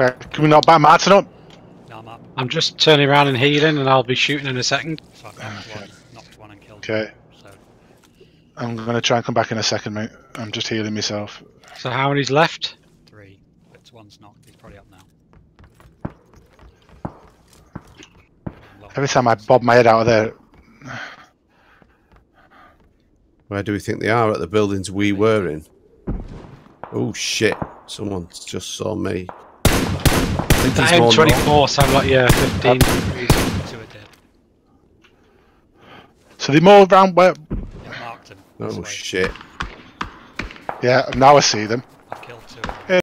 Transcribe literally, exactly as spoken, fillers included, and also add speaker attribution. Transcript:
Speaker 1: Okay, can we not back Martin up?
Speaker 2: No, I'm up.
Speaker 3: I'm just turning around and healing, and I'll be shooting in a second.
Speaker 2: So I've knocked
Speaker 1: Okay.
Speaker 2: one, knocked one and killed
Speaker 1: Okay.
Speaker 2: one. So
Speaker 1: I'm going to try and come back in a second, mate. I'm just healing myself.
Speaker 3: So how many's left?
Speaker 2: three. But one's knocked. He's probably up now.
Speaker 1: Every time I bob my head out of there...
Speaker 4: Where do we think they are? At the buildings we were in? Oh shit, someone just saw me. I think
Speaker 3: That
Speaker 4: he's more
Speaker 3: M twenty-four sound like, yeah, fifteen degrees.
Speaker 2: Two are dead.
Speaker 1: So they more around where...
Speaker 2: Yeah, marked him.
Speaker 4: Oh
Speaker 2: This way.
Speaker 4: shit.
Speaker 1: Yeah, now I see them.
Speaker 2: I've killed two of them.